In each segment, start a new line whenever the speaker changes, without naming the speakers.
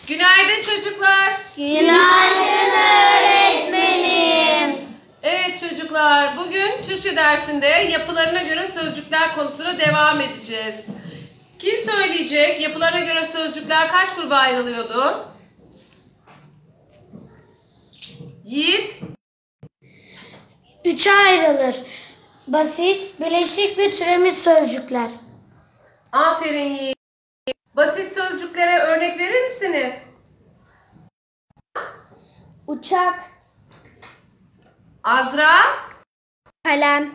Günaydın çocuklar.
Günaydın öğretmenim.
Evet çocuklar, bugün Türkçe dersinde yapılarına göre sözcükler konusuna devam edeceğiz. Kim söyleyecek? Yapılarına göre sözcükler kaç gruba ayrılıyordu? Yiğit.
3'e ayrılır. Basit, bileşik ve türemiş sözcükler.
Aferin Yiğit. Basit sözcüklere örnek verir misiniz?
Uçak,
Azra.
kalem,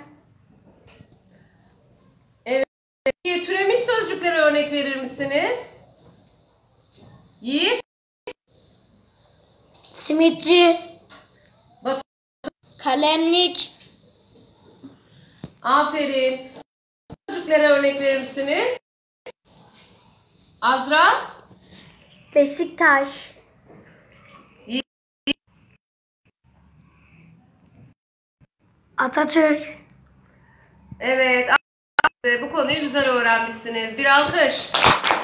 Evet. Türemiş sözcüklere örnek verir misiniz? Yiğit.
simitçi,
Batu.
kalemlik,
Aferin. Sözcüklere örnek verir misiniz? Azra.
Beşiktaş, Atatürk.
Evet. Bu konuyu güzel öğrenmişsiniz. Bir alkış.